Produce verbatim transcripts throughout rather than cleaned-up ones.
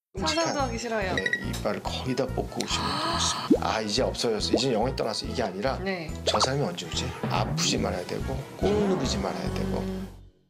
상상도 하기 싫어요. 네, 이빨을 거의 다 뽑고 오신 분도 있습니다. 아 이제 없어졌어. 이제 영원히 떠났어. 이게 아니라 네. 저 사람이 언제 오지? 아프지 말아야 되고 꼭 누르지 말아야 되고. 음.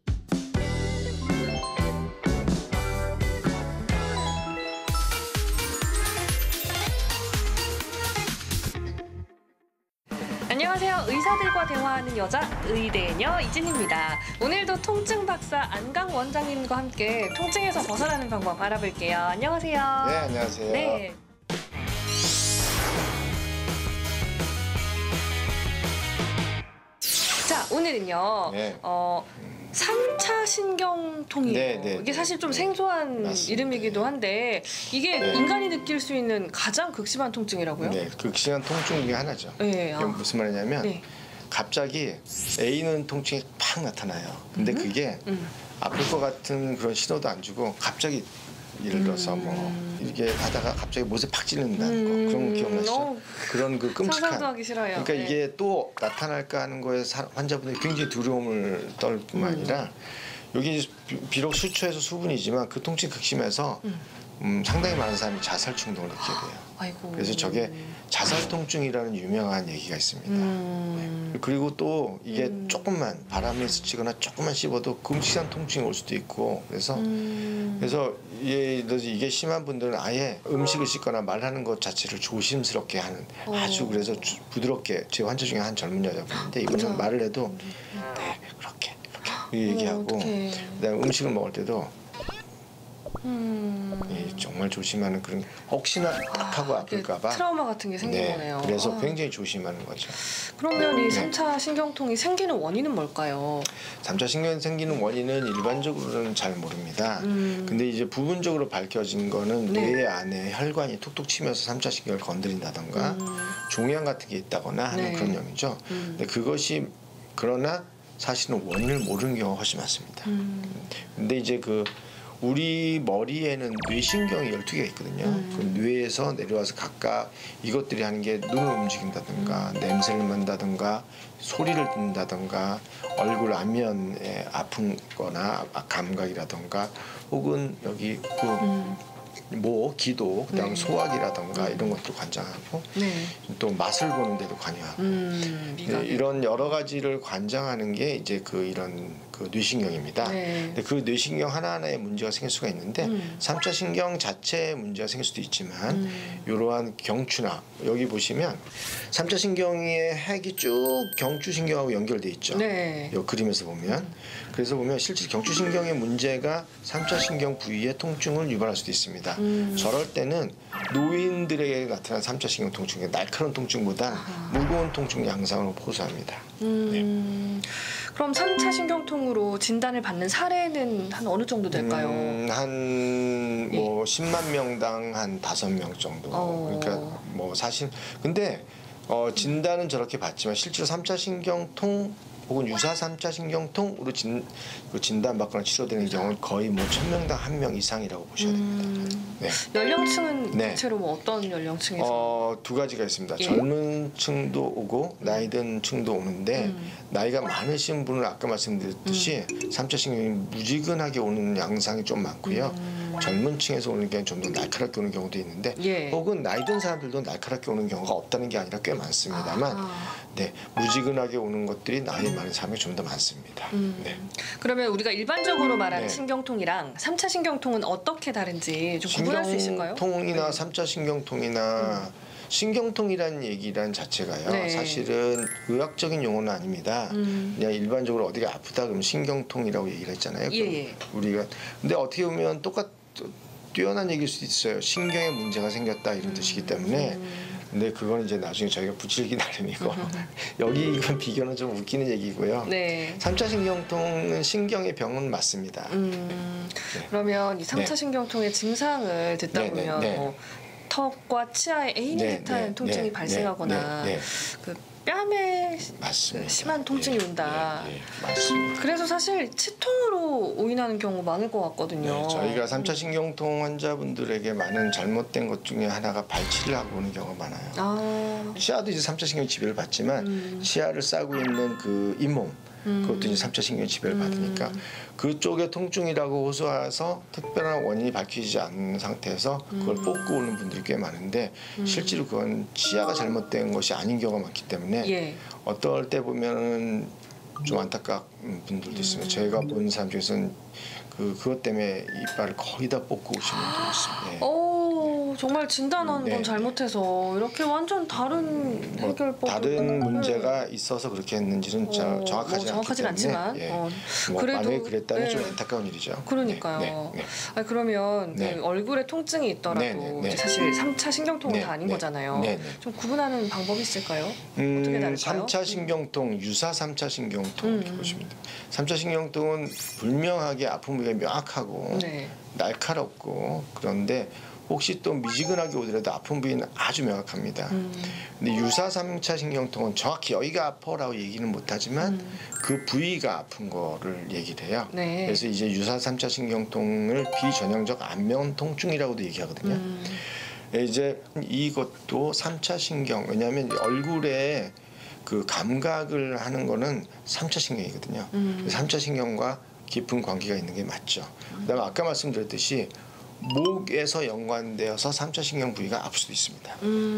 안녕하세요. 의사들과 대화하는 여자 의대녀 이진입니다. 오늘도 통증 박사 안강 원장님과 함께 통증에서 벗어나는 방법 알아볼게요. 안녕하세요. 네, 안녕하세요. 네. 자, 오늘은요. 네. 어, 삼 차 신경통이에요. 네, 네, 이게 사실 좀 네. 생소한 맞습니다. 이름이기도 한데 이게 네. 인간이 느낄 수 있는 가장 극심한 통증이라고요? 네, 극심한 통증 중에 하나죠. 네, 이게 아. 무슨 말이냐면 네. 갑자기 A는 통증이 팍 나타나요. 근데 음? 그게 음. 아플 것 같은 그런 신호도 안 주고 갑자기 예를 들어서 뭐 이렇게 하다가 갑자기 못에 팍 찔린다는 거 음. 그런 거 기억나시죠? 어, 그런 그 끔찍한 상상도 하기 싫어요. 그러니까 네. 이게 또 나타날까 하는 거에 사, 환자분들이 굉장히 두려움을 떨 뿐만 음. 아니라 여기 비, 비록 수초에서 수분이지만 그 통증이 극심해서 음. 음, 상당히 많은 사람이 자살 충동을 느끼게 돼요. 아이고. 그래서 저게 자살 통증이라는 유명한 얘기가 있습니다. 음. 네. 그리고 또 이게 음. 조금만 바람이 스치거나 조금만 씹어도 금시간 통증이 올 수도 있고 그래서 음. 그래서 이게, 이게 심한 분들은 아예 음식을 씹거나 말하는 것 자체를 조심스럽게 하는 어. 아주 그래서 주, 부드럽게 제 환자 중에 한 젊은 여자분인데 이분은 그쵸. 말을 해도 네 그렇게 그렇게 얘기하고 어떡해. 그다음에 음식을 먹을 때도 음. 예, 정말 조심하는 그런 혹시나 딱 하고 아, 이게 아플까봐 트라우마 같은 게 생긴 네, 거네요. 그래서 아. 굉장히 조심하는 거죠. 그러면 이 네. 삼 차 신경통이 생기는 원인은 뭘까요? 삼 차 신경이 생기는 원인은 일반적으로는 잘 모릅니다. 음. 근데 이제 부분적으로 밝혀진 거는 네. 뇌 안에 혈관이 툭툭 치면서 삼 차 신경을 건드린다던가 음. 종양 같은 게 있다거나 하는 네. 그런 영이죠. 음. 근데 그것이 그러나 사실은 원인을 모르는 경우가 훨씬 많습니다. 음. 근데 이제 그 우리 머리에는 뇌신경이 열두 개가 있거든요. 음. 그 뇌에서 내려와서 각각 이것들이 하는 게 눈을 움직인다든가 냄새를 맡는다든가 소리를 듣는다든가 얼굴 안면에 아픈 거나 감각이라든가 혹은 여기 그 음. 모, 기도, 그다음 네. 소화기라든가 이런 것도 관장하고 네. 또 맛을 보는 데도 관여하고 음. 네, 미각. 이런 여러 가지를 관장하는 게 이제 그 이런 그 뇌신경입니다. 네. 근데 그 뇌신경 하나하나에 문제가 생길 수가 있는데 음. 삼 차 신경 자체에 문제가 생길 수도 있지만 음. 이러한 경추나 여기 보시면 삼 차 신경의 핵이 쭉 경추신경하고 연결돼 있죠. 네. 이 그림에서 보면 그래서 보면 실제 경추신경의 문제가 삼 차 신경 부위의 통증을 유발할 수도 있습니다. 음. 저럴 때는 노인들에게 나타난 삼 차 신경 통증이 날카로운 통증보다 무거운 통증 양상으로 호소합니다. 음. 그럼 삼 차 신경통으로 진단을 받는 사례는 한 어느 정도 될까요? 음, 한 뭐 십만 명당 한 다섯 명 정도. 어. 그러니까 뭐 사실 근데 어, 진단은 저렇게 받지만 실제로 삼 차 신경통 혹은 유사 삼 차 신경통으로 진, 그 진단받거나 치료되는 경우는 거의 뭐 천 명당 한 명 이상이라고 보셔야 됩니다. 음. 네. 연령층은 네. 대체로 뭐 어떤 연령층에서? 어, 두 가지가 있습니다. 예. 젊은 층도 오고 나이 든 층도 오는데 음. 나이가 많으신 분은 아까 말씀드렸듯이 삼 차 신경이 무지근하게 오는 양상이 좀 많고요. 음. 젊은 층에서 오는 게 좀 더 날카롭게 오는 경우도 있는데 예. 혹은 나이 든 사람들도 날카롭게 오는 경우가 없다는 게 아니라 꽤 많습니다만 아. 네, 무지근하게 오는 것들이 나이 많은 사람이 좀 더 많습니다. 음. 네. 그러면 우리가 일반적으로 말하는 네. 신경통이랑 삼 차 신경통은 어떻게 다른지 좀 구분할 수 있을까요? 신경통이나 네. 삼 차 신경통이나 신경통이라는 얘기란 자체가요. 네. 사실은 의학적인 용어는 아닙니다. 음. 그냥 일반적으로 어디가 아프다 그러면 신경통이라고 얘기를 했잖아요. 예, 예. 우리가 근데 어떻게 보면 똑같 뛰어난 얘기일 수도 있어요. 신경에 문제가 생겼다 이런 뜻이기 때문에. 음. 근데 그건 이제 나중에 저희가 붙이기 나름이고 여기 이건 비교는 좀 웃기는 얘기고요. 네. 삼 차 신경통은 신경의 병은 맞습니다. 음. 네. 그러면 이 삼 차 네. 신경통의 증상을 듣다 네, 네, 보면 네. 뭐 턱과 치아에 애인이 네, 듯한 네, 통증이 네, 발생하거나 네, 네, 네. 그 뺨에 맞습니다. 심한 통증이 예, 온다. 예, 예, 맞습니다. 그래서 사실 치통으로 오인하는 경우 많을 것 같거든요. 네, 저희가 삼 차 신경통 환자분들에게 많은 잘못된 것 중에 하나가 발치를 하고 오는 경우가 많아요. 아. 치아도 이제 삼 차 신경 지배를 받지만 음. 치아를 싸고 있는 그 잇몸 음. 그것도 이제 삼 차 신경 지배를 음. 받으니까 그쪽에 통증이라고 호소해서 특별한 원인이 밝히지 않는 상태에서 그걸 음. 뽑고 오는 분들이 꽤 많은데 음. 실제로 그건 치아가 잘못된 것이 아닌 경우가 많기 때문에 예. 어떨 때 보면은 좀 안타까운 분들도 있습니다. 저희가 본 사람 중에서는 그 그것 때문에 이빨을 거의 다 뽑고 오시는 분도 있습니다. 예. 오, 정말 진단한 네. 건 잘못해서 이렇게 완전 다른 뭐 해결법 다른 문제가 있어서 그렇게 했는지는 자, 어, 정확하지 뭐 정확하진 않기 때문에 않지만 예. 어, 뭐 그래도 만약에 그랬다면 네. 좀 안타까운 일이죠. 그러니까요. 네, 네, 네. 아니, 그러면 네. 그 얼굴에 통증이 있더라도 네, 네, 네. 이제 사실 삼 차 신경통은 네, 다 아닌 네. 거잖아요. 네, 네. 좀 구분하는 방법이 있을까요? 어떻게 음, 다를까요? 삼 차 신경통, 유사 삼 차 신경통 이렇게 음. 보시면 돼요. 삼 차 신경통은 분명하게 아픈 부위가 명확하고 네. 날카롭고 그런데 혹시 또 미지근하게 오더라도 아픈 부위는 아주 명확합니다. 음. 근데 유사 삼 차 신경통은 정확히 여기가 아파라고 얘기는 못하지만 음. 그 부위가 아픈 거를 얘기를 해요. 네. 그래서 이제 유사 삼 차 신경통을 비전형적 안면 통증이라고도 얘기하거든요. 음. 이제 이것도 삼 차 신경, 왜냐하면 얼굴에 그 감각을 하는 거는 삼 차 신경이거든요. 음. 삼 차 신경과 깊은 관계가 있는 게 맞죠. 그다음에 아까 말씀드렸듯이 목에서 연관되어서 삼 차 신경 부위가 아플 수도 있습니다.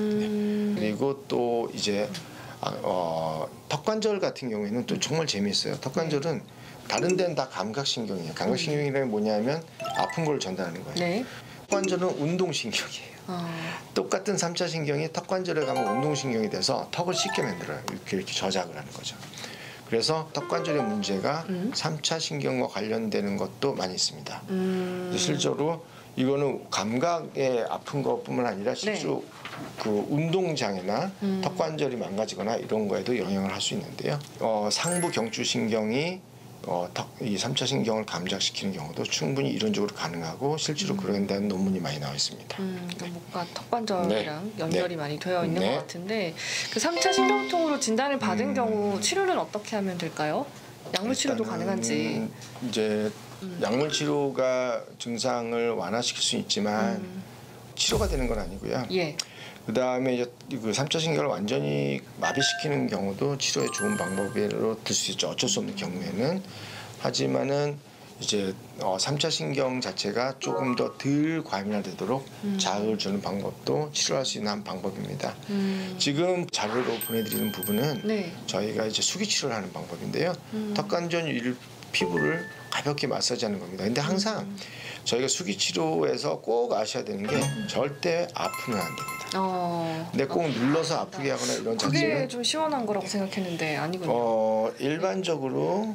음. 그리고 또 이제 아, 어, 턱관절 같은 경우에는 또 정말 재미있어요. 턱관절은 다른 데는 다 감각신경이에요. 감각신경이라는 게 뭐냐면 아픈 걸 전달하는 거예요. 네. 턱관절은 운동신경이에요. 어. 똑같은 삼 차 신경이 턱관절에 가면 운동신경이 돼서 턱을 쉽게 만들어요. 이렇게, 이렇게 저작을 하는 거죠. 그래서 턱관절의 문제가 음. 삼 차 신경과 관련되는 것도 많이 있습니다. 음. 실제로 이거는 감각에 아픈 것뿐만 아니라 실제로 그 운동장애나 음. 턱관절이 망가지거나 이런 거에도 영향을 할 수 있는데요. 어, 상부 경추신경이 어, 턱, 이 삼 차 신경을 감작시키는 경우도 충분히 이론적으로 가능하고 실제로 그런 데는 논문이 많이 나와 있습니다. 음, 그 목과 턱관절이랑 네. 연결이 네. 많이 되어 있는 네. 것 같은데 그 삼 차 신경통으로 진단을 받은 음. 경우 치료는 어떻게 하면 될까요? 약물 치료도 일단은 가능한지. 이제 음. 약물 치료가 증상을 완화시킬 수 있지만 음. 치료가 되는 건 아니고요. 예. 그 다음에 이제 그 삼 차 신경을 완전히 마비시키는 경우도 치료의 좋은 방법으로 들 수 있죠. 어쩔 수 없는 경우에는. 하지만은 이제 어, 삼 차 신경 자체가 조금 더 덜 과민화되도록 음. 자극을 주는 방법도 치료할 수 있는 한 방법입니다. 음. 지금 자료로 보내드리는 부분은 네. 저희가 이제 수기 치료를 하는 방법인데요. 음. 턱관절 위 피부를 가볍게 마사지하는 겁니다. 근데 항상 음. 저희가 수기 치료에서 꼭 아셔야 되는 게 절대 아프면 안 됩니다. 어. 근데 꼭 눌러서 아프게 하거나 이런 그게 자체는 좀 시원한 거라고 생각했는데 아니군요. 어, 일반적으로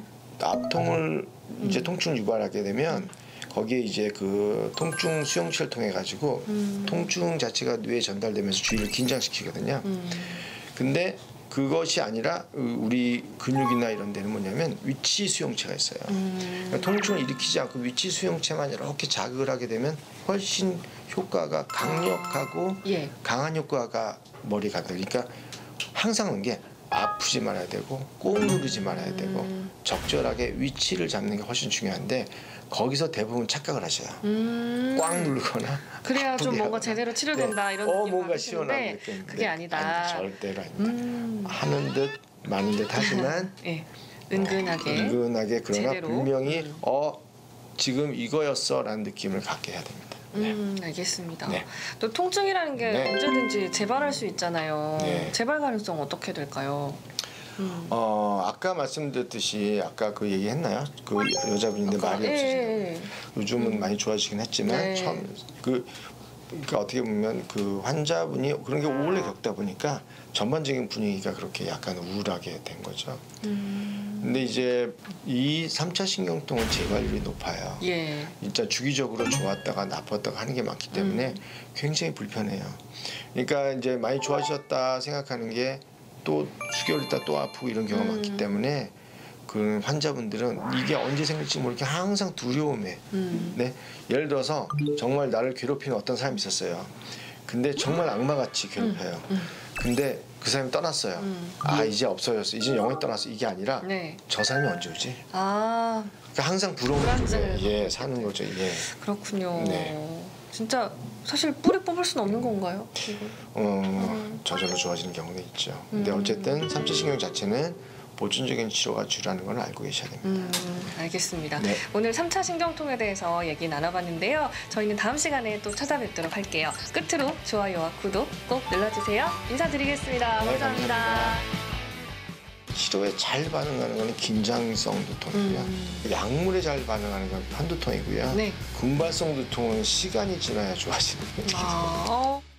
압통을 이제 음. 통증을 유발하게 되면 거기에 이제 그 통증 수용체를 통해 가지고 음. 통증 자체가 뇌에 전달되면서 주위를 긴장시키거든요. 음. 근데 그것이 아니라 우리 근육이나 이런 데는 뭐냐면 위치 수용체가 있어요. 음. 그러니까 통증을 일으키지 않고 위치 수용체만 이렇게 자극을 하게 되면 훨씬 효과가 강력하고 예. 강한 효과가 머리에 가다. 그러니까 항상 그런 게 아프지 말아야 되고 꼭 누르지 말아야 되고 음. 적절하게 위치를 잡는 게 훨씬 중요한데 거기서 대부분 착각을 하셔요. 음. 꽉 누르거나 그래야 좀 아프게 뭔가 하거나. 제대로 치료된다 네. 이런 어, 느낌 뭔가 시원하게 받으시는데 느끼는데 그게 아니다. 아니, 절대로 아닙니다. 음. 하는 듯 마는 듯 하지만 예. 은근하게. 은근하게 그러나 제대로. 분명히 음. 어 지금 이거였어라는 느낌을 갖게 해야 됩니다. 네. 음, 알겠습니다. 네. 또 통증이라는 게 네. 언제든지 재발할 수 있잖아요. 네. 재발 가능성 어떻게 될까요? 음. 어 아까 말씀드렸듯이 아까 그 얘기했나요? 그 여자분인데 아까, 말이 예, 없으시다고. 예. 요즘은 많이 좋아지긴 했지만 네. 처음 그 그러니까 어떻게 보면 그 환자분이 그런 게 오래 겪다 보니까 전반적인 분위기가 그렇게 약간 우울하게 된 거죠. 음. 근데 이제 이 삼 차 신경통은 재발률이 높아요. 예. 진짜 주기적으로 좋았다가 나빴다가 하는 게 많기 때문에 음. 굉장히 불편해요. 그러니까 이제 많이 좋아지셨다 생각하는 게 또 수개월 있다 또 아프고 이런 경우가 음. 많기 때문에 그 환자분들은 이게 언제 생길지 모르게 항상 두려움에 음. 네 예를 들어서 정말 나를 괴롭히는 어떤 사람이 있었어요. 근데 정말 악마같이 괴롭혀요. 음. 근데 그 사람이 떠났어요. 음. 아 이제 없어졌어. 이제 영원히 떠났어. 이게 아니라 네. 저 사람이 언제 오지? 아, 그러니까 항상 부러운 불안증을 쪽에 예 사는 거죠. 예. 그렇군요. 네. 진짜 사실 뿌리 뽑을 수는 없는 건가요? 이거? 어 음. 저절로 좋아지는 경우는 있죠. 근데 음. 어쨌든 삼 차 신경 자체는 보존적인 치료가 주라는 걸 알고 계셔야 됩니다. 음, 알겠습니다. 네. 오늘 삼 차 신경통에 대해서 얘기 나눠봤는데요. 저희는 다음 시간에 또 찾아뵙도록 할게요. 끝으로 좋아요와 구독 꼭 눌러주세요. 인사드리겠습니다. 네, 감사합니다. 감사합니다. 치료에 잘 반응하는 건 긴장성 두통이고요. 음. 약물에 잘 반응하는 건 편두통이고요. 네. 금발성 두통은 시간이 지나야 좋아지는 거죠. 아, 어.